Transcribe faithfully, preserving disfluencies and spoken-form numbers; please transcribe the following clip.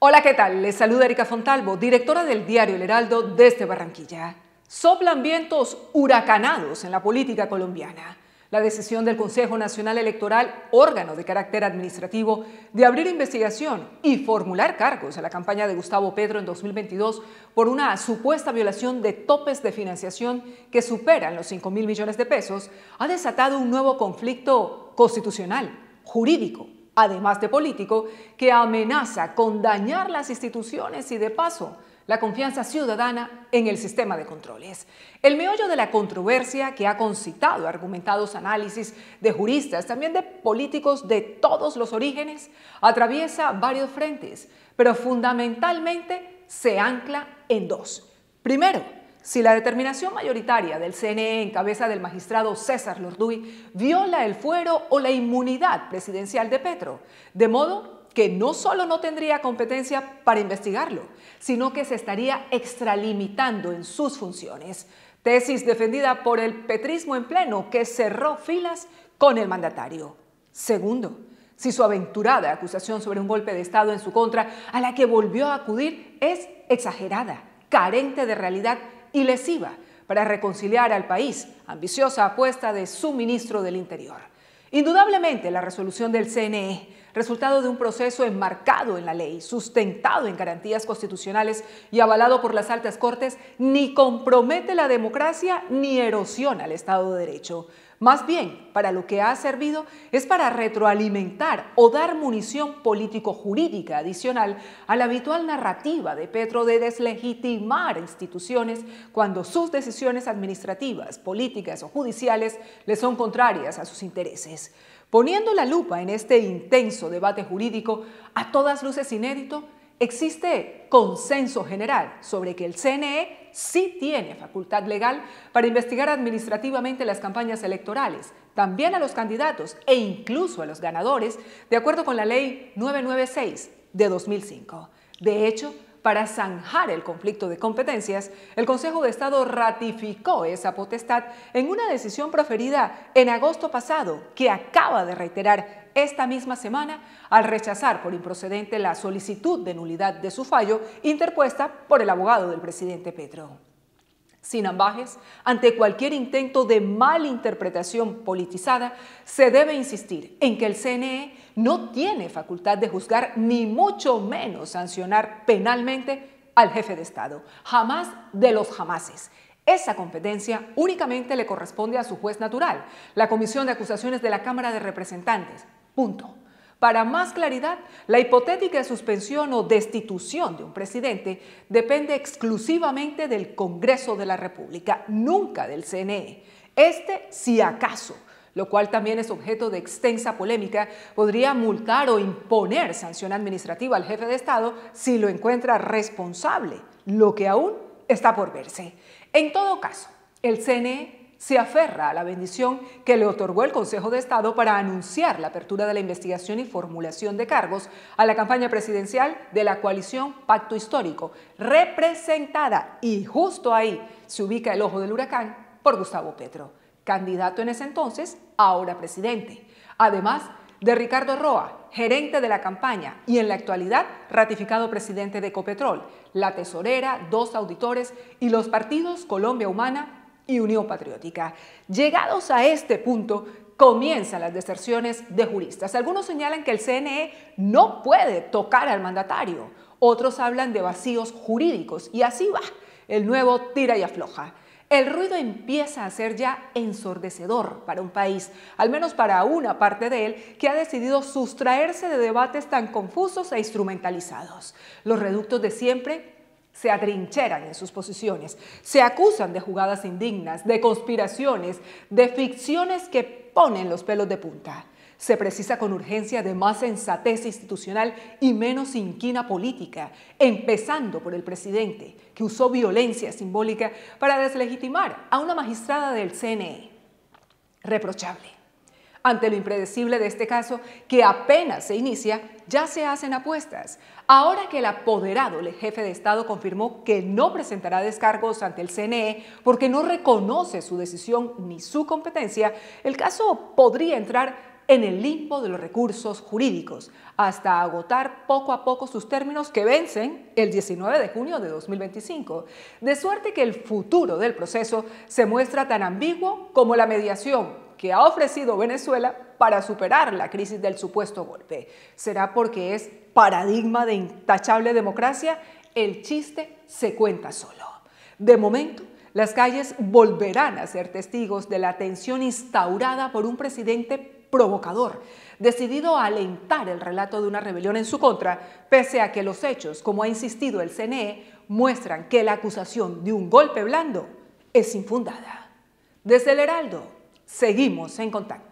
Hola, ¿qué tal? Les saluda Erika Fontalvo, directora del diario El Heraldo desde Barranquilla. Soplan vientos huracanados en la política colombiana. La decisión del Consejo Nacional Electoral, órgano de carácter administrativo, de abrir investigación y formular cargos a la campaña de Gustavo Petro en dos mil veintidós por una supuesta violación de topes de financiación que superan los cinco mil millones de pesos, ha desatado un nuevo conflicto constitucional, jurídico, además de político, que amenaza con dañar las instituciones y, de paso, la confianza ciudadana en el sistema de controles. El meollo de la controversia, que ha concitado argumentados análisis de juristas, también de políticos de todos los orígenes, atraviesa varios frentes, pero fundamentalmente se ancla en dos. Primero, si la determinación mayoritaria del C N E en cabeza del magistrado César Lorduy viola el fuero o la inmunidad presidencial de Petro, de modo que no solo no tendría competencia para investigarlo, sino que se estaría extralimitando en sus funciones. Tesis defendida por el petrismo en pleno, que cerró filas con el mandatario. Segundo, si su aventurada acusación sobre un golpe de Estado en su contra, a la que volvió a acudir, es exagerada, carente de realidad y lesiva para reconciliar al país, ambiciosa apuesta de su ministro del Interior. Indudablemente, la resolución del C N E, resultado de un proceso enmarcado en la ley, sustentado en garantías constitucionales y avalado por las altas cortes, ni compromete la democracia ni erosiona el Estado de Derecho. Más bien, para lo que ha servido es para retroalimentar o dar munición político-jurídica adicional a la habitual narrativa de Petro de deslegitimar instituciones cuando sus decisiones administrativas, políticas o judiciales le son contrarias a sus intereses. Poniendo la lupa en este intenso debate jurídico, a todas luces inédito, existe consenso general sobre que el C N E sí tiene facultad legal para investigar administrativamente las campañas electorales, también a los candidatos e incluso a los ganadores, de acuerdo con la Ley novecientos noventa y seis de dos mil cinco. De hecho, para zanjar el conflicto de competencias, el Consejo de Estado ratificó esa potestad en una decisión proferida en agosto pasado, que acaba de reiterar esta misma semana al rechazar por improcedente la solicitud de nulidad de su fallo interpuesta por el abogado del presidente Petro. Sin ambages, ante cualquier intento de malinterpretación politizada, se debe insistir en que el C N E no tiene facultad de juzgar ni mucho menos sancionar penalmente al jefe de Estado, jamás de los jamases. Esa competencia únicamente le corresponde a su juez natural, la Comisión de Acusaciones de la Cámara de Representantes. Punto. Para más claridad, la hipotética suspensión o destitución de un presidente depende exclusivamente del Congreso de la República, nunca del C N E. Este, si acaso, lo cual también es objeto de extensa polémica, podría multar o imponer sanción administrativa al jefe de Estado si lo encuentra responsable, lo que aún está por verse. En todo caso, el C N E se aferra a la bendición que le otorgó el Consejo de Estado para anunciar la apertura de la investigación y formulación de cargos a la campaña presidencial de la coalición Pacto Histórico, representada, y justo ahí se ubica el ojo del huracán, por Gustavo Petro, candidato en ese entonces, ahora presidente. Además de Ricardo Roa, gerente de la campaña y en la actualidad ratificado presidente de Ecopetrol, la tesorera, dos auditores y los partidos Colombia Humana y Unión Patriótica. Llegados a este punto, comienzan las deserciones de juristas. Algunos señalan que el C N E no puede tocar al mandatario. Otros hablan de vacíos jurídicos y así va el nuevo tira y afloja. El ruido empieza a ser ya ensordecedor para un país, al menos para una parte de él, que ha decidido sustraerse de debates tan confusos e instrumentalizados. Los reductos de siempre se atrincheran en sus posiciones, se acusan de jugadas indignas, de conspiraciones, de ficciones que ponen los pelos de punta. Se precisa con urgencia de más sensatez institucional y menos inquina política, empezando por el presidente, que usó violencia simbólica para deslegitimar a una magistrada del C N E. Reprochable. Ante lo impredecible de este caso, que apenas se inicia, ya se hacen apuestas. Ahora que el apoderado, el jefe de Estado, confirmó que no presentará descargos ante el C N E porque no reconoce su decisión ni su competencia, el caso podría entrar en el limbo de los recursos jurídicos, hasta agotar poco a poco sus términos que vencen el diecinueve de junio de dos mil veinticinco. De suerte que el futuro del proceso se muestra tan ambiguo como la mediación que ha ofrecido Venezuela para superar la crisis del supuesto golpe. ¿Será porque es paradigma de intachable democracia? El chiste se cuenta solo. De momento, las calles volverán a ser testigos de la tensión instaurada por un presidente provocador, decidido a alentar el relato de una rebelión en su contra, pese a que los hechos, como ha insistido el C N E, muestran que la acusación de un golpe blando es infundada. Desde el Heraldo, seguimos en contacto.